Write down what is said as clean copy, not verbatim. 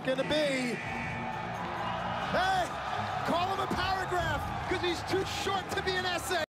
it gonna be? Hey, call him a paragraph, because he's too short to be an essay.